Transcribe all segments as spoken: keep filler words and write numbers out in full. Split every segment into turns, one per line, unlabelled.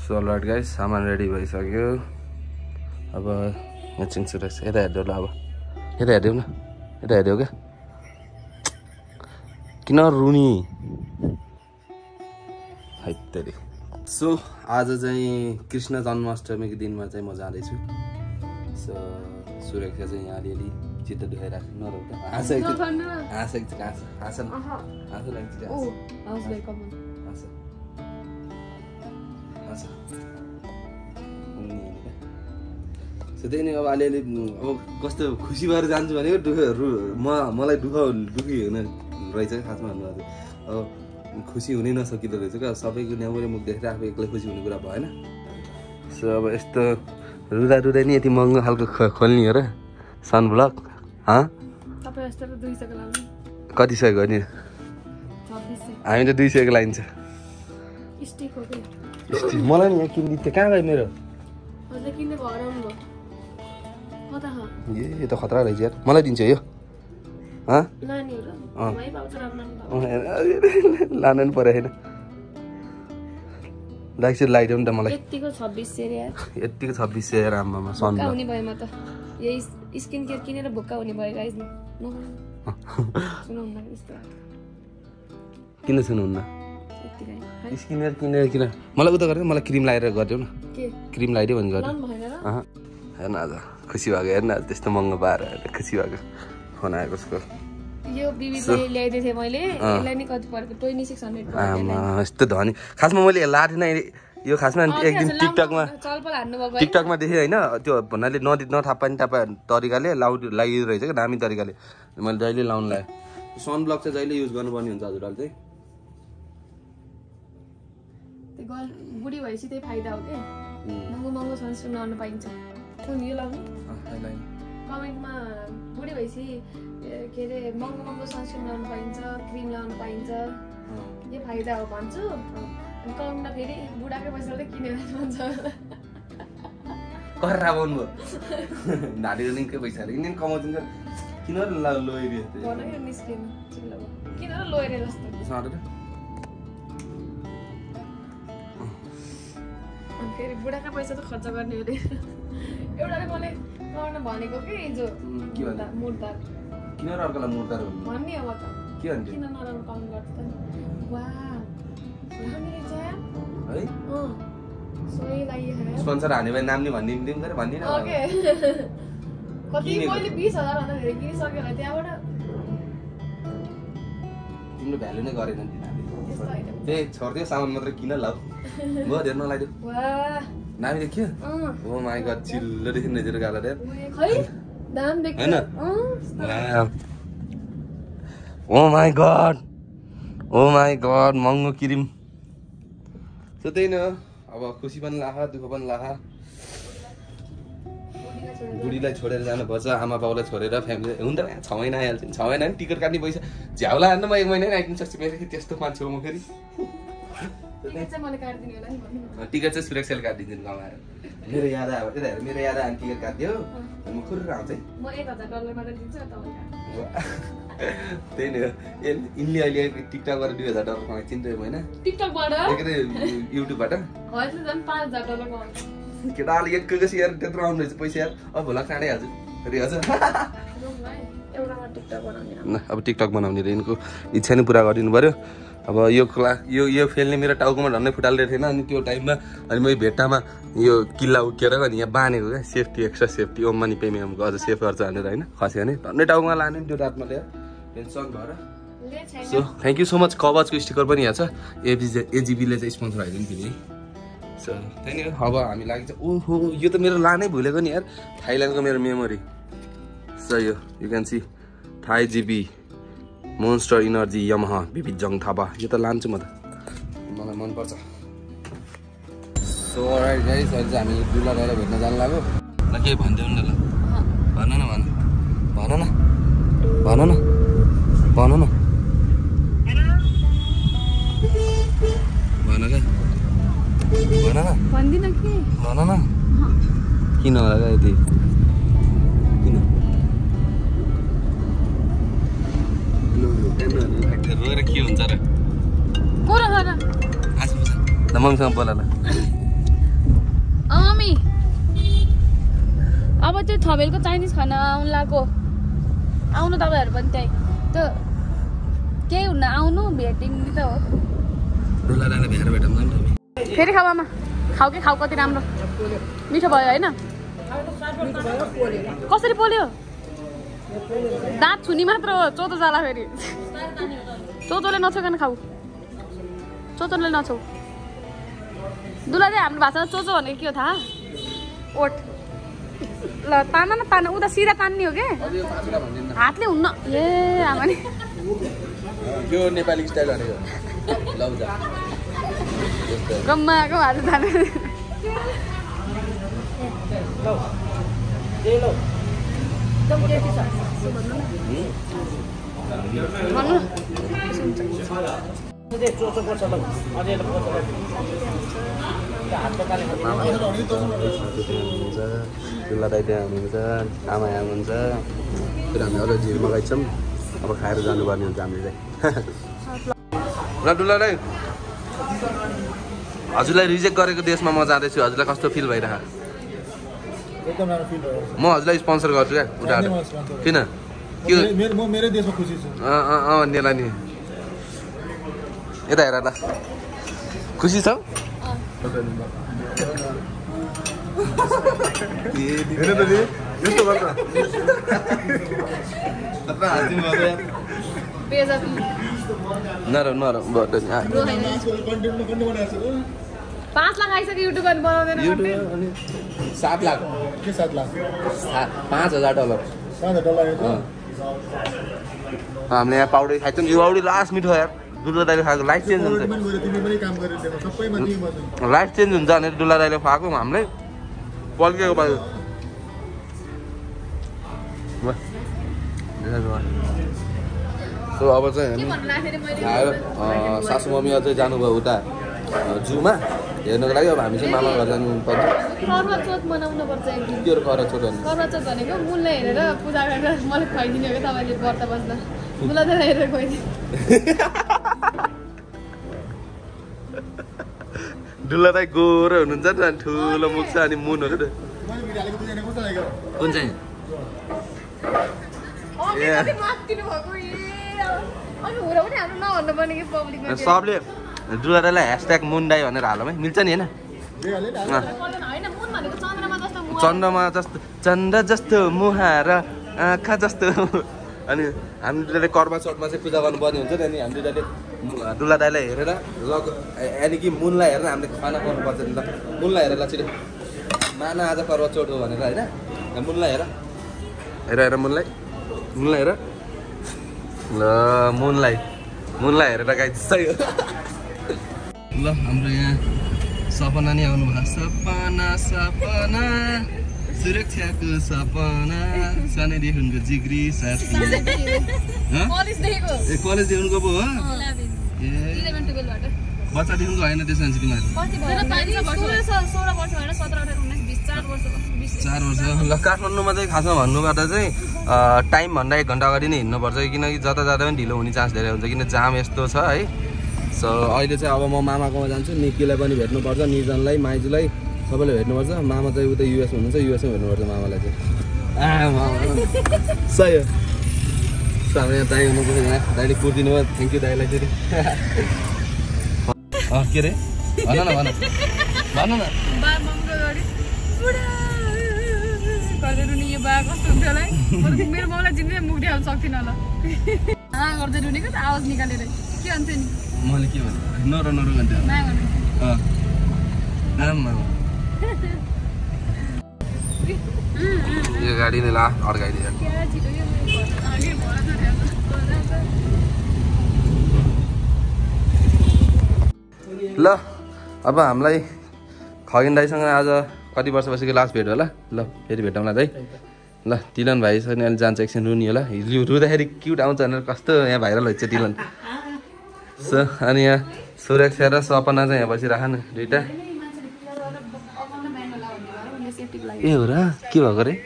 So alright guys सामान ready भइसक्यो अब एकछिन सुरेश यता हेर्दै ल अब यता हेर्दै न यता हेर्दै क्या किन रुनी हैत्तेरी। सो आज चाहिँ कृष्ण जन्माष्टमीको दिनमा चाहिँ म जाँदैछु। सो सुरक्षा चाहिँ यहाँ अलिअलि चित्त दुखाइरहेको नरौँ हाँस हाँस हाँस हाँस हाँस सो त्यही नै अब अलिअलि अब कस्तो खुसी भएर जान्छु भनेको दुःखहरू म मलाई दुःख दुःखी हुन रहेछ खासमा भन्नु अब खुसी हुनै नसकिँदो रहेछ क्या सबैको न्याउरे मुख देखेर आफू एक्लै खुसी हुने कुरा भएन। सो अब यस्तो रुँदा रुँदै नि यति महँगो खालको खोल्ने हो र सन ब्लक कति सयको नि हामी त दुई सयको लाइन्छ मलाई नि यहाँ किनिदिनु थियो कहाँ गयो मेरो ए यो त खतरा रहेछ यार मलाई दिन्छ यो लानु नि पऱ्यो होइन लाइक लगाइदेऊ नि त मलाई यतिको छब्बिस सय यतिको छब्बिस सय आम्मामा सन हुने भएमा त यही स्किन केयर किनेर भुक्का हुने भयो गाइस किन सुन्नुहुन्न स्किन केयर किनेर किन मलाई उता गरेर मलाई क्रिम लगाएर गरिदेऊ न क्रिम लगाइदियो भने गर्नु हेर्न आज खुसी भएको हेर्न आज त्यस्तो महँगो पाएर खुसी भएको फोन आएको उसको यो बिबीले ल्याइदिए थिए मैले यसलाई नि कति परेको छब्बिस सय आमा यस्तो धनी खासमा मैले लाटेन यो खासमा एक दिन टिकटकमा टिकटकमा देखेँ होइन त्यो भन्नाले नदी नथाहा पनि टापा तरिकाले लाउ लागिरहेको रहेछ क्या दामी तरिकाले मैले जहिले लाउनु लगाएँ सन ब्लक चाहिँ जहिले युज गर्नुपर्ने हुन्छ हजुरहरूले चाहिँ बुढी भएपछि त्यही फाइदा हो क्या महँगो महँगो सनस्क्रिन लगाउनु पाइन्छ यो लाउने कमेन्टमा बुढी भएपछि के अरे महँगो महँगो सनस्क्रिन लगाउनु पाइन्छ क्रिम लगाउनु पाइन्छ यो फाइदा हो भन्छु अनि कमेन्टमा फेरि बुढाकै पैसाले किनेर भन्छ कर्रा बोल्नु ढाडेर निकै पैसाले किन कमाउँछ किन लोएरियो किन लोएरे जस्तो अनि फेरि बुढाकै पैसा त खर्च गर्ने हो अरे एउटाले मलाई गर्न भनेको के हिजो मुर्दार किन अर्कोलाई मुर्दार भन्ने अब त के भन्छ किन नराम्रो कमेन्ट गर्छ त वाह दामी रहेछ है अ सोही लागि है स्पोन्सर हाने भए नाम नि भन्ने दिम गरे भन्दिन ओके कति मैले बीस हजार भन्दा धेरै किनिसक्यो होला त्यहाँबाट तिम्रो भ्यालु नै गरेन नि तिमीले ए छोड्दियो सामान मात्र किन लाऊ म हेर्न लगाइदियो वाह दामी देखियो ओ माय गॉड चिल्लो देखिन रहेछ गाला रे खै दाम देखियो हैन oh my god oh my god महँगो क्रिम सो त्यही न अब खुसी पनि लाहा दुःख पनि लाहा बुढीलाई छोडेर जानुपर्छ आमा बाउलाई छोडेर फ्यामिली हुन्छ छ महिना आइहाल्छ छ महिना नि टिकट काट्ने पैसा झ्याउला हान्न म एक महिना आइदिनु सक्छु मेरो त्यस्तो मान्छे हो म फेरि टिकट चाहिँ सुरक्षाले काटिदिन्छु कमाएर मेरो याद आयो यता हेर मेरो याद आयो टिकट काटिदियो म खुर्र आउँछ है म एक हजार डलर मात्र दिन्छु त्यही नै हो यिनले अहिले टिकटकबाट दुई हजार डलर कमाएको चिन्थ्यो होइन टिकटकबाट युट्युबबाट केटा अलि एकैको सेयर त्यत्रो आउनु रहेछ पैसा यार अब भोला काटिहाल्छु रिहाल्छ अब टिकटक बनाउने र यिनको इच्छा नै पुरा गरिदिनु पर्यो। अब यो क्ला यो यो फेलले मेरो टाउकोमा झन्डै फुटालिरहेको थिएन अनि त्यो टाइममा अनि मैले भेट्टामा यो किल्ला उकेर अनि यहाँ बाँधेको क्या सेफ्टी एक्स्ट्रा सेफ्टी ओम मनी पेमेन्टको अझ सेफ गर्छ भनेर होइन खस्यो भने झन्डै टाउकोमा लाने त्यो रातमा ल्याएर टेन्सन भएर। So thank you so much कवचको स्टिकर पनि यहाँ छ एबिजे एजिबीले चाहिँ स्पोन्सर आइदिनु फेरि सो त्यही नै अब हामी लागि ओहो यो त मेरो लानै भुलेको नि यार थाइल्यान्डको मेरो मेमोरी सो यो यु क्यान सी थाई जिबी मोन्स्टर इनर्जी यमहा बिबी जङ थापा यो त लान्छु म त मलाई मनपर्छ। सो राइट गाइस अहिले चाहिँ हामी दुला गएर भेट्न जानु लाग्यो ल केही भनिदेऊ न ल भन न भन भन न भन न भन न भन क्या भन न भन्दिन के भन न किन होला क्या यति किन रोएर के हुन्छ र मम्मीसँग बोला ल
मम्मी अब त्यो थबेलको चाइनिज खाना आउनु लाग्यो आउनु तपाईँहरू पनि त्यही त्यो केही हुन्न आउनु भेटिङ त हो फेरि खाऊ आमा खाऊ कि खाऊ कति राम्रो मिठो भयो होइन कसरी पोल्यो दाँत छुनी मात्र हो चोतो जाला फेरि चोचोले नछोकन खाऊ चोचोले नछौ दुला चाहिँ हाम्रो भाषामा चोचो भनेको के हो थाहा ओठ ल तान न तान उता सिधा तान्ने हो के हातले हुन्न ए आमा नि
यो नेपाली स्टाइल भनेको लौजा
गम्माको हात तान भन्नु
दुल्ला दाइ त्यहाँ हुनुहुन्छ आमा यहाँ हुनुहुन्छ फेरि हामी अझ झिल मगाइछौँ अब खाएर जानुपर्ने हुन्छ हामीले चाहिँ ल दुल्ला दाइ हजुरलाई रिजेक्ट गरेको देशमा म जाँदैछु हजुरलाई कस्तो फिल भइरहेको म हजुरलाई स्पोन्सर गर्छु क्या उठाएर किन
मेरै देशमा खुसी छु
अँ नेला नि यता हेर ल खुसी छौ यस्तो गर्छ नर नर
पाँच लाख आइसक्यो युट्युब बनाउँदैन
सात लाख
के सात लाख
पाँच हजार डलर
पाँच हजार डलर
हामीले यहाँ पाउडर खाइछौँ यो पाउडर लास्ट मिठो यार दुल्ला दाइले खाएको लाइफ चेन्ज हुन्छ लाइफ चेन्ज हुन्छ भनेर दुल्ला दाइले खुवाएको हामीले पल्केको भयो सो अब चाहिँ आयो सासु मम्मी अझै जानुभयो उता जूमा हेर्नुको लागि अब हामी चाहिँ मामा घर जानु पर्छ
करवा चौथ मनाउनु पर्छ एक दिन
के हो करवा चौथ भन्नु
करवा चौथ भनेको मूललाई हेरेर पूजा गरेर मलाई खुवाइदिने हो कि तपाईँले व्रत बस्दा मूललाई त हेरेर खुवाइदिनु
दुल्ला दाइ गोरो हुनुहुन्छ नि ठुलो मुख छ अनि मुनहरू कुन चाहिँ सबले दुल्ला दाइलाई ह्यासट्याग मुन दाइ भनेर हालौँ है मिल्छ नि होइन चन्द्रमा जस्तो चन्द्र जस्तो मुहार आँखा जस्तो अनि हामी दुईले कर्मा चौथमा चाहिँ पूजा गर्नुपर्ने हुन्छ नि अनि हामी दुईले दुल्ला दाइलाई हेरेर लग यानि कि मुनलाई हेरेर हामीले खाना गर्नुपर्छ नि ल मुनलाई हेरेर ल छिटो माना आज कर्मा चौथ हो भनेर होइन मुनलाई हेर हेर हेर मुनलाई मुनलाई हेर ल मुनलाई मुनलाई हेरेर गाई सही हो ल हाम्रो यहाँ सपना नि आउनु भएको सपना सपना सुरक्षाको सपना सानैदेखिको जिग्री साथी ए कलेजदेखिको पो हो ए बच्चादेखिको होइन त्यसमा चाहिँ तिमीहरू चार वर्ष ल काठमाडौँमा चाहिँ खासमा भन्नुपर्दा चाहिँ टाइमभन्दा एक घन्टा अगाडि नै हिँड्नुपर्छ किनकि जता जाँदा पनि ढिलो हुने चान्स धेरै हुन्छ किन जाम यस्तो छ है सो अहिले चाहिँ अब म मामाकोमा जान्छु निक्कीलाई पनि भेट्नुपर्छ निर्जनलाई माइजूलाई सबैले भेट्नुपर्छ मामा चाहिँ उता युएस हुनुहुन्छ युएसमा भेट्नुपर्छ मामालाई चाहिँ सही हो हाम्रो यहाँ दाइ हुनुहुन्छ यहाँ दाइले कुर्दिनु भयो थ्याङ्क यू दाइलाई फेरि के अरे भन न भन भन न
मेरो बाउलाई चिन्दै मुख देखाउन सक्दिनँ होला गर्दै रुनेको त आवाज निकालेर के भन्छ नि
मैले के भने नर नर भन्थ्यो यो गाडी नै ला अड्काइदियो ल अब हामीलाई खगेन दाइसँग आज कति वर्षपछि लास्ट भेट होला ल फेरि भेटौँला दाइ ल तिलन भाइ छ नि अहिले जान्छ एकछिन रुनी होला हिजो रुँदाखेरि क्युट आउँछ भनेर कस्तो यहाँ भाइरल हुन्छ तिलन सो अनि यहाँ सुरक्षा र सपना चाहिँ यहाँ बसिराख न दुइटा ए हो र के भएको रे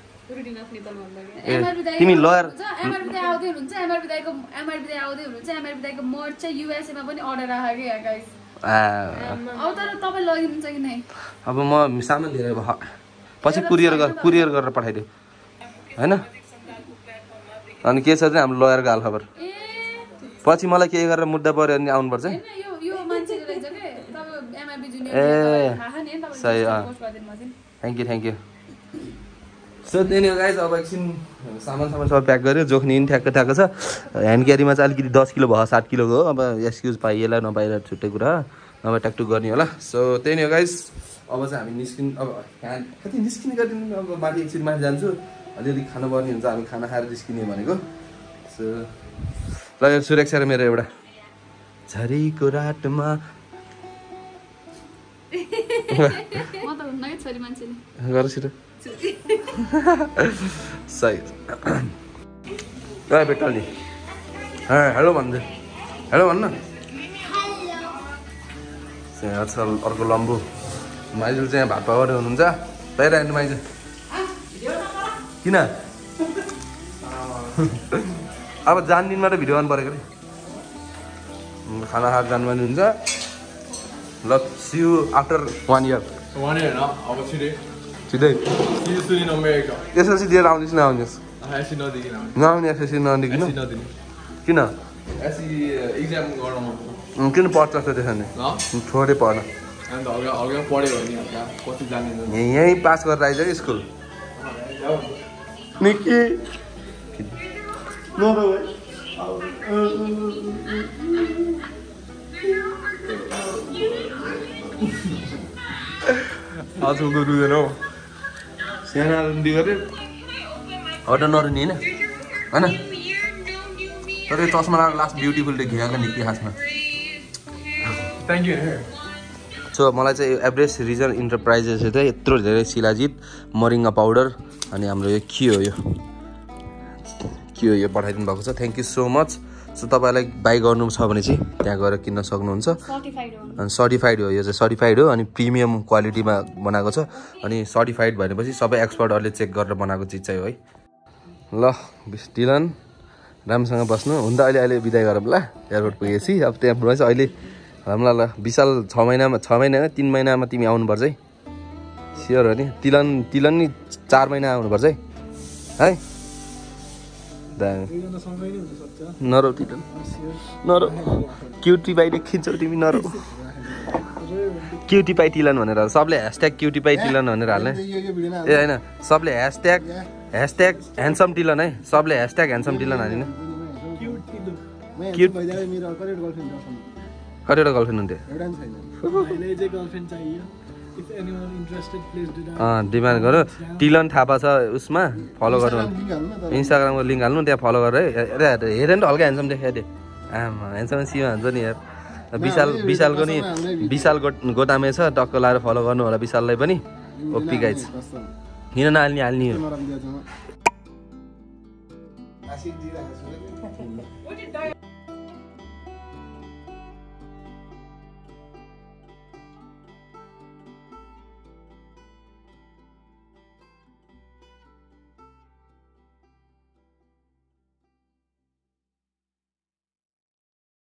तिमी लयर
एमआरपी दाइ आउँदै हुनुहुन्छ एमआरपी दाइको एमआरपी दाइ आउँदै हुनुहुन्छ एमआरपी दाइको मर्च चाहिँ युएसए मा पनि अर्डर राखेको या गाइस अब तर तपाईँ लगिदिन्छ कि नै
अब म सामान लिएर पछि कुरियर गर कुरियर गरेर पठाइदियो होइन अनि के छ चाहिँ हाम्रो लयरको हालखबर पछि मलाई के गरेर मुद्दा पऱ्यो भने आउनुपर्छ ए सही thank you thank you so त्यही नै गाइज अब एकछिन सामान सामान सबै प्याक गऱ्यो जोख्ने पनि ठ्याक्क ठ्याक्क छ ह्यान्ड क्यारीमा चाहिँ अलिकति दस किलो भयो सात किलोको हो अब एक्सक्युज पाइएला नपाइएला छुट्टै कुरा नभए ट्याकटुक गर्ने होला सो त्यही नै गाइज अब चाहिँ हामी निस्किनु अब ह्यान्ड कति निस्किने गरिदिनु अब माथि एकछिन माथि जान्छु अलिअलि खानु पर्ने हुन्छ हामी खाना खाएर निस्किने भनेको सो ल यो सुरक्षा र मेरो एउटा झरीको रातमा गर छिटो सही बेटा नि हेलो भन्दै हेलो भन्न अर्को लम्बु माइजू चाहिँ भात पकाउँदै हुनुहुन्छ तयार आइनु माइजू किन अब जान दिनमा त भिडियो गर्नु परेको अरे खाना खाएर जानुपर्ने हुन्छ ल see you after one year
one year अब छिटै
छिटै
एसएलसी
दिएर आउनुहोस् न आउनुहोस् नआउने एसएलसी नदिनु किन किन पढ्छ त्यसो भने छोडे पढ्न यहीँ पास गरेर आइज कि स्कुल निकी आजकलको रुँदैन हौ सानो रुन्डी गऱ्यो हट नरुने होइन होइन तर यो चस्मा लगाएर लास्ट ब्युटिफुल देखिएको निकै खासमा
थ्याङ्क यू
सो मलाई चाहिँ एभरेस्ट रिजन इन्टरप्राइजेस चाहिँ यत्रो धेरै शिलाजित मरिङ्गा पाउडर अनि हाम्रो यो के हो यो के हो यो पठाइदिनु भएको छ thank you so much so तपाईँलाई बाई गर्नु छ भने चाहिँ त्यहाँ गएर किन्न सक्नुहुन्छ अनि सर्टिफाइड हो यो चाहिँ सर्टिफाइड हो अनि प्रिमियम क्वालिटीमा बनाएको छ अनि सर्टिफाइड भनेपछि सबै एक्सपर्टहरूले चेक गरेर बनाएको चिज चाहिँ हो है ल डिलन राम्रोसँग बस्नु हुन त अहिले अहिले बिदाई गरौँ ल एयरपोर्ट पुगेपछि अब त्यहाँ चाहिँ अहिले ल ल विशाल छ महिनामा छ महिना तिन महिनामा तिमी आउनुपर्छ है स्योर हो नि तिलन तिलन नि चार महिना आउनुपर्छ है है नरौ तिलन नरौ क्युटी पाइ देखिन्छौ तिमी नरौ क्युटी पाइ तिलन भनेर सबले ह्यासट्याग क्युटी पाइ तिलन भनेर हाल्ने ए होइन सबले ह्यासट्याग ह्यासट्याग ह्यान्डसम तिलन है सबले ह्यासट्याग ह्यान्डसम तिलन हालिने कतिवटा गर्लफ्रेन्ड हुन्थ्यो डिमान्ड गर टिलन थापा छ उसमा फलो गर्नु इन्स्टाग्रामको लिङ्क हाल्नु त्यहाँ फलो गरेर हेरेन त हल्का ह्यान्डसम देखाइदियो आमा ह्यान्डसम सियो हुन्छ नि यार विशाल विशालको नि विशाल गोदामे छ टक्क लाएर फलो गर्नु होला विशाललाई पनि ओपी गाइज किन नहाल्ने हाल्ने हो